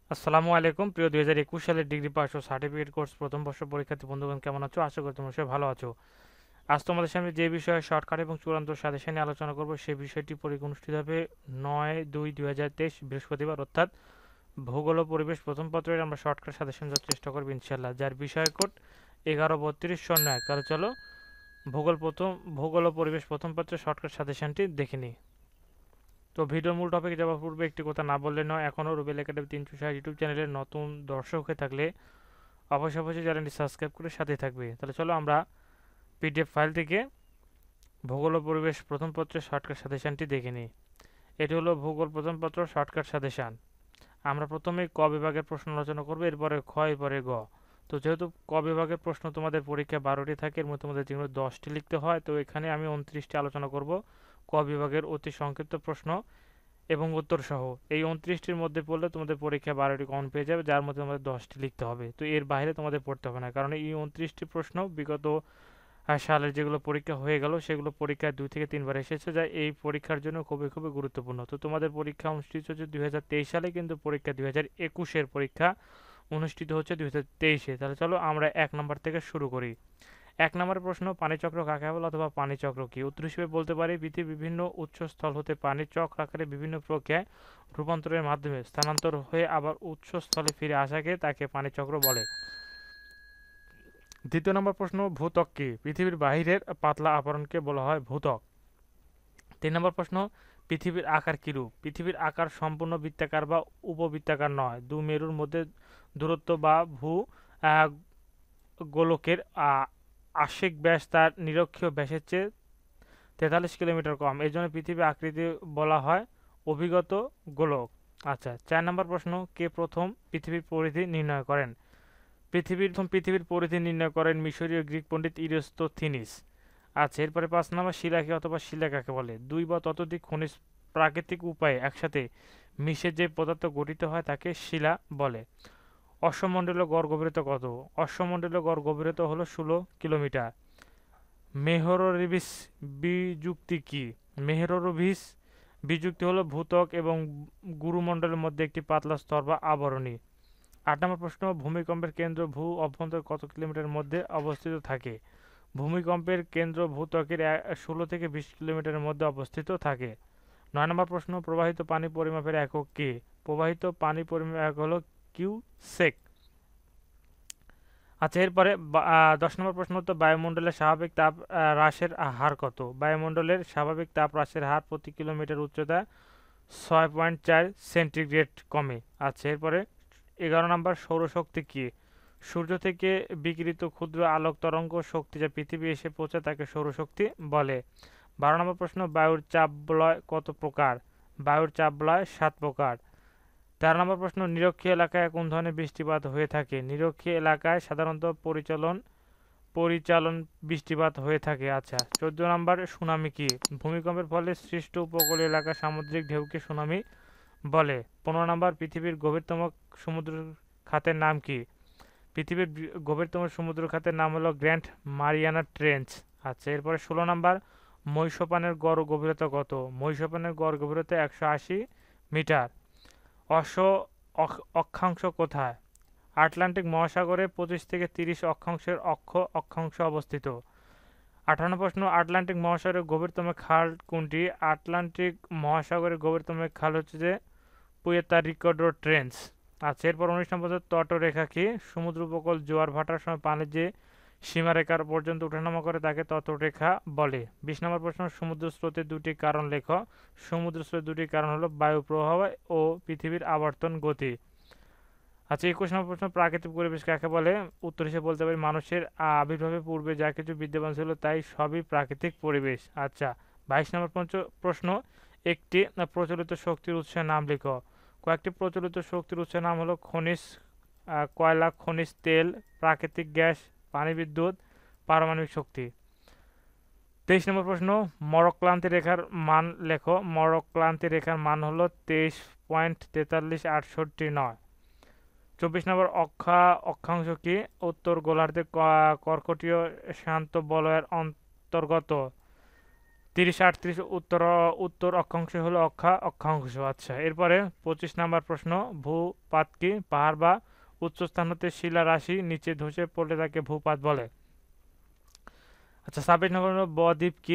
আসসালামু আলাইকুম প্রিয় 2021 সালের ডিগ্রি পাস ও সার্টিফিকেট কোর্স প্রথম বর্ষ পরীক্ষার্থী বন্ধুগণ, কেমন আছো? আশা করি তোমরা সবাই ভালো আছো। আজ তোমাদের সামনে যে বিষয়ে শর্টকাট এবং চূড়ান্ত সাজেশন নিয়ে আলোচনা করব, সেই বিষয়টি পরীক্ষা অনুষ্ঠিত হবে 9/2/2023 বৃহস্পতিবার, অর্থাৎ ভূগোল ও পরিবেশ প্রথম পত্রের আমরা শর্টকাট সাজেশন দেওয়ার চেষ্টা করবো ইনশাল্লাহ, যার বিষয় কোড 113201। তাহলে চলো ভূগোল ও পরিবেশ প্রথম পত্রের শর্টকাট সাজেশনটি দেখে নিই। তো ভিডিওর মূল টপিকে যাওয়ার পূর্বে একটি কথা না বললে নয়, এখনও রুবেল একাডেমি 360 ইউটিউব চ্যানেলের নতুন দর্শক হয়ে থাকলে অবশ্যই চ্যানেলটি সাবস্ক্রাইব করে সাথে থাকবে। তাহলে চলো আমরা পিডিএফ ফাইল থেকে ভূগোল ও পরিবেশ প্রথম পত্রের শর্টকাট সাজেশনটি দেখে নিই। এটি হলো ভূগোল প্রথম পত্র শর্টকাট সাজেশন। আমরা প্রথমে ক বিভাগের প্রশ্ন আলোচনা করবো, এরপরে খ, এরপরে গ। তো যেহেতু ক বিভাগের প্রশ্ন তোমাদের পরীক্ষা 12টি থাকে, এর মধ্যে তোমাদের যেগুলো 10টি লিখতে হয়, তো এখানে আমি 29টি আলোচনা করব ক বিভাগের অতি সংক্ষিপ্ত প্রশ্ন এবং উত্তর সহ। এই 29টির মধ্যে পড়লে তোমাদের পরীক্ষা 12টি কমন পেয়ে যাবে, যার মধ্যে তোমাদের 10টি লিখতে হবে। তো এর বাইরে তোমাদের পড়তে হবে না, কারণ এই 29টি প্রশ্ন বিগত সালের যেগুলো পরীক্ষা হয়ে গেল, সেগুলো পরীক্ষায় 2 থেকে 3 বার এসেছে, যা এই পরীক্ষার জন্য খুবই খুবই গুরুত্বপূর্ণ। তো তোমাদের পরীক্ষা অনুষ্ঠিত হচ্ছে 2023 সালে, কিন্তু পরীক্ষা 2021-এর পরীক্ষা অনুষ্ঠিত হচ্ছে 2023-এ। তাহলে চলো আমরা 1 নম্বর থেকে শুরু করি। 1 নম্বরের প্রশ্ন, পানিচক্র কাকে বলে অথবা পানিচক্র কি? উত্তর হিসেবে বলতে পারি, পৃথিবীর বিভিন্ন উৎসস্থল হতে পানি চক্র আকারে বিভিন্ন প্রক্রিয়ায় রূপান্তরের মাধ্যমে স্থানান্তর হয়ে আবার উৎসস্থলে ফিরে আসাকে তাকে পানিচক্র বলে। 2 নম্বর প্রশ্ন, ভূত্বক কি? পৃথিবীর বাহিরের পাতলা আবরণকে বলা হয় ভূত্বক। 3 নম্বর প্রশ্ন, পৃথিবীর আকার কিরূপ? পৃথিবীর আকার সম্পূর্ণ বৃত্তাকার বা উপবৃত্তাকার নয়। মেরুর মধ্যে দূরত্ব বা ভূ আহ, গোলকের আশিক ব্যাস তার নিরক্ষীয় ব্যাসের চেয়ে 43 কিলোমিটার কম। এই জন্য পৃথিবী আকৃতি বলা হয় অভিগত গোলক। আচ্ছা, 4 নম্বর প্রশ্ন, কে প্রথম পৃথিবীর পরিধি নির্ণয় করেন? পৃথিবীর পরিধি নির্ণয় করেন মিশরীয় গ্রিক পণ্ডিত ইরাটোস্থিনিস। আচ্ছা, এরপরে 5 নম্বর, শিলা কি অথবা শিলা কাকে বলে? দুই বা ততোধিক খনিজ প্রাকৃতিক উপায়ে একসাথে মিশে যে পদার্থ গঠিত হয় তাকে শিলা বলে। অশ্বমণ্ডলীয় গড় গভীরতা কত? অশ্বমণ্ডলীয় গড় গভীরতা হলো 16 কিলোমিটার। মেহরোরিভিস বিযুক্তি কি? মেহরোরিভিস বিযুক্তি হলো ভূত্বক এবং গুরুমণ্ডলের মধ্যে একটি পাতলা স্তর বা আবরণী। 8 নম্বর প্রশ্ন, ভূমিকম্পের কেন্দ্র ভূ অভ্যন্তর কত কিলোমিটারের মধ্যে অবস্থিত থাকে? ভূমিকম্পের কেন্দ্র ভূত্বকের 16 থেকে 20 কিলোমিটারের মধ্যে অবস্থিত থাকে। 9 নম্বর প্রশ্ন, প্রবাহিত পানি পরিমাপের একক কি? প্রবাহিত পানি পরিমাপের একক হলো কিউসেক। আচ্ছা, এরপরে 10 নম্বর প্রশ্ন হতো, বায়ুমণ্ডলের স্বাভাবিক তাপ হ্রাসের হার কত? বায়ুমণ্ডলের স্বাভাবিক তাপ হ্রাসের হার প্রতি কিলোমিটার উচ্চতা 6.4 সেন্টিগ্রেড কমে। আচ্ছা, এরপরে 11 নম্বর, সৌরশক্তি কি? সূর্য থেকে বিকিরিত ক্ষুদ্র আলোক তরঙ্গ শক্তি যা পৃথিবী এসে পৌঁছায় তাকে সৌরশক্তি বলে। 12 নম্বর প্রশ্ন, বায়ুর চাপ বলয় কত প্রকার? বায়ুর চাপ বলয় 7 প্রকার। 13 নম্বর প্রশ্ন, নিরক্ষীয় এলাকায় কোন ধরনের বৃষ্টিপাত হয়ে থাকে? নিরক্ষীয় এলাকায় সাধারণত পরিচালন পরিচালন বৃষ্টিপাত হয়ে থাকে। আচ্ছা, 14 নম্বর, সুনামি কি? ভূমিকম্পের ফলে সৃষ্ট উপকূলীয় এলাকা সামুদ্রিক ঢেউকে সুনামি বলে। 15 নম্বর, পৃথিবীর গভীরতম সমুদ্র খাতের নাম কি? পৃথিবীর গভীরতম সমুদ্র খাতের নাম হলো গ্র্যান্ড মারিয়ানা ট্রেঞ্চ। আচ্ছা, এরপরে 16 নম্বর, মহিষপানের গড় গভীরতা কত? মহিষপানের গড় গভীরতা 180 মিটার। অশ্ব অক্ষাংশ কোথায়? আটলান্টিক মহাসাগরে 25 থেকে 30 অক্ষাংশের অক্ষাংশ অবস্থিত। 18 প্রশ্ন, আটলান্টিক মহাসাগরের গভীরতম খাল কোনটি? আটলান্টিক মহাসাগরের গভীরতম খাল হচ্ছে যে পুয়ের্তো রিকো ট্রেঞ্চ। আচ্ছা, এরপর 19 নম্বর, তটরেখা কি? সমুদ্র উপকূল জোয়ার ভাটার সময় পানির যে সীমারেখার পর্যন্ত ওঠানামা করে তাকে তটরেখা বলে। 20 নম্বর প্রশ্ন, সমুদ্র স্রোতের 2টি কারণ লেখো। সমুদ্র স্রোতের 2টি কারণ হলো বায়ু প্রবাহ ও পৃথিবীর আবর্তন গতি। আচ্ছা, 21 নম্বর প্রশ্ন, প্রাকৃতিক পরিবেশ কাকে বলে? উত্তর হিসেবে বলতে পারি, মানুষের আবির্ভাবের পূর্বে যা কিছু বিদ্যমান ছিল তাই সবই প্রাকৃতিক পরিবেশ। আচ্ছা, 22 নম্বর প্রশ্ন, একটি প্রচলিত শক্তির উৎসের নাম লিখো। কয়েকটি প্রচলিত শক্তির উৎসের নাম হলো খনিজ কয়লা, খনিজ তেল, প্রাকৃতিক গ্যাস, পানি বিদ্যুৎ, পারমাণবিক শক্তি। 23 নম্বর প্রশ্ন, মরক্লান্তি রেখার মান লেখো। মরক্লান্তি রেখার মান হলো 23.4389। 24 নম্বর, অক্ষাংশ কি? উত্তর গোলার্ধে কর্কটীয় শান্ত বলয়ের অন্তর্গত 30-38 উত্তর অক্ষাংশ হলো অক্ষাংশ। আচ্ছা, এরপরে 25 নাম্বার প্রশ্ন, ভূপাত কি? পাহাড় বা উচ্চ স্থান হতে শিলা রাশি নিচে ধসে পড়লে তাকে ভূপাত বলে। আচ্ছা, 26 নম্বর হলো বদ্বীপ কি?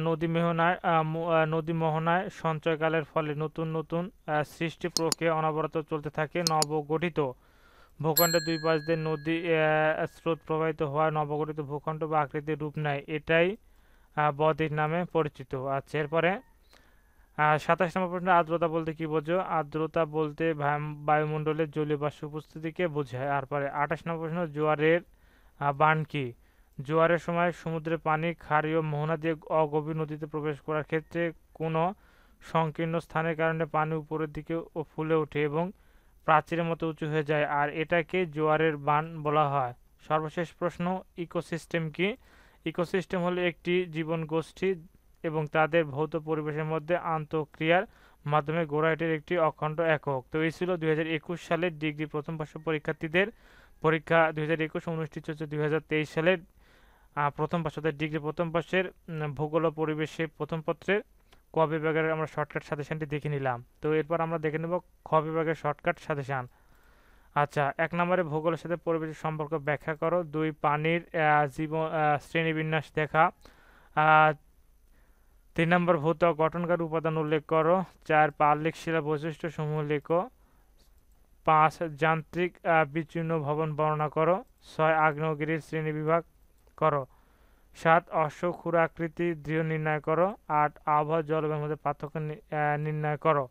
নদী মোহনায় সঞ্চয়কালের ফলে নতুন নতুন সৃষ্টি প্রক্রিয়া অনবরত চলতে থাকে। নবগঠিত ভূখণ্ডের দুই পাশ দিয়ে নদী স্রোত প্রবাহিত হওয়া নবগঠিত ভূখণ্ড বা আকৃতির রূপ নেয়, এটাই বদ্বীপ নামে পরিচিত। আচ্ছা, এরপরে 27 নম্বর প্রশ্ন, আর্দ্রতা বলতে কি বোঝো? আর্দ্রতা বলতে বায়ুমণ্ডলের জলীয় বাষ্প উপস্থিতিকে বোঝায়। তারপরে 28 নম্বর প্রশ্ন, জোয়ারের বান কি? জোয়ারের সময় সমুদ্রের পানি ক্ষারীয় মোহনা দিয়ে অগভীর নদীতে প্রবেশ করার ক্ষেত্রে কোনো সংকীর্ণ স্থানের কারণে পানি উপরের দিকে ফুলে ওঠে এবং প্রাচীরের মতো উঁচু হয়ে যায়, আর এটাকে জোয়ারের বান বলা হয়। সর্বশেষ প্রশ্ন, ইকোসিস্টেম কি? ইকোসিস্টেম হলো একটি জীবন গোষ্ঠী এবং তাদের ভৌত পরিবেশের মধ্যে আন্তঃক্রিয়ার মাধ্যমে গড়ে ওঠে একটি অখণ্ড একক। তো এই ছিল 2021 সালের ডিগ্রি প্রথম বর্ষ পরীক্ষার্থীদের পরীক্ষা। 2021 অনুষ্ঠিত হচ্ছে 2023 সালের প্রথম বর্ষের ডিগ্রি প্রথম বর্ষের ভূগোল ও পরিবেশে প্রথম পত্রের ক বিভাগের আমরা শর্টকাট সাজেশনটি দেখে নিলাম। তো এরপর আমরা দেখে নেব খ বিভাগের শর্টকাট সাজেশন। আচ্ছা, 1 নম্বরে ভূগোলের সাথে পরিবেশের সম্পর্ক ব্যাখ্যা করো। 2 পানির জীবন শ্রেণীবিন্যাস দেখা। 3 নম্বর ভূত্বক গঠনকারী উপাদান উল্লেখ করো। 4 পাললিক শিলা বৈশিষ্ট্য সমূহ লেখো। 5 যান্ত্রিক বিচ্ছিন্ন ভবন বর্ণনা করো। 6 আগ্নেয়গিরির শ্রেণীবিভাগ করো। 7 অশ্বক্ষুরাকৃতি দৃঢ় নির্ণয় করো। 8 আবহাওয়া জলবায়ুর মধ্যে পার্থক্য নির্ণয় করো।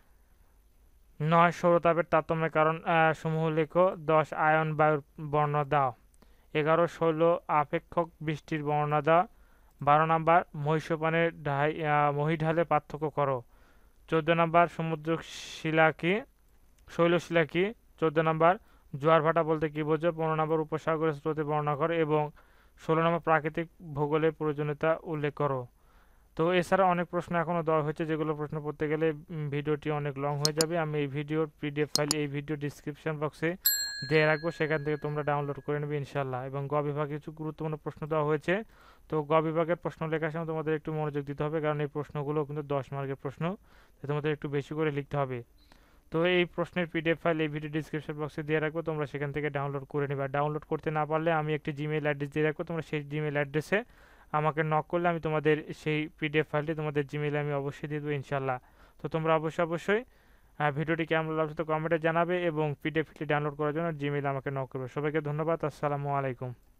9 সৌরতাপের তারতম্যের কারণ সমূহ লেখো। 10 আয়ন বায়ুর বর্ণনা দাও। 11 শৈল আপেক্ষক বৃষ্টির বর্ণনা দাও। 12 নম্বর মহীসোপানের মহীঢালের পার্থক্য করো। 14 নম্বর সমুদ্র শিলা কি? শৈলশিলা কি? 14 নম্বর জোয়ার ভাটা বলতে কি বোঝো? 15 নম্বর উপসাগরের স্রোতের বর্ণনা করো এবং 16 নম্বর প্রাকৃতিক ভূগোলের প্রয়োজনীয়তা উল্লেখ করো। তো এছাড়া অনেক প্রশ্ন এখনও দেওয়া হয়েছে, যেগুলো প্রশ্ন পড়তে গেলে ভিডিওটি অনেক লং হয়ে যাবে। আমি এই ভিডিওর পিডিএফ ফাইল এই ভিডিও ডিসক্রিপশন বক্সে দিয়ে রাখবো, সেখান থেকে তোমরা ডাউনলোড করে নেবে ইনশাল্লাহ। এবং গ বিভাগে কিছু গুরুত্বপূর্ণ প্রশ্ন দেওয়া হয়েছে। তো গ বিভাগের প্রশ্ন লেখার সময় তোমাদের একটু মনোযোগ দিতে হবে, কারণ এই প্রশ্নগুলো কিন্তু 10 মার্কের প্রশ্ন, তাই তোমাদের একটু বেশি করে লিখতে হবে। তো এই প্রশ্নের পিডিএফ ফাইল এই ভিডিও ডিসক্রিপশন বক্সে দিয়ে রাখবো, তোমরা সেখান থেকে ডাউনলোড করে নেবে। ডাউনলোড করতে না পারলে আমি একটি জিমেইল অ্যাড্রেস দিয়ে রাখবো, তোমরা সেই জিমেইল অ্যাড্রেসে আমাকে নক করলে আমি তোমাদের সেই পিডিএফ ফাইলটি তোমাদের জিমেইলে আমি অবশ্যই দিয়ে দেবো ইনশাল্লাহ। তো তোমরা অবশ্যই ভিডিওটি কেমন লাগছে তো কমেন্টে জানাবে এবং পিডিএফটি ডাউনলোড করার জন্য জিমেইলে আমাকে নক করবে। সবাইকে ধন্যবাদ। আসসালামু আলাইকুম।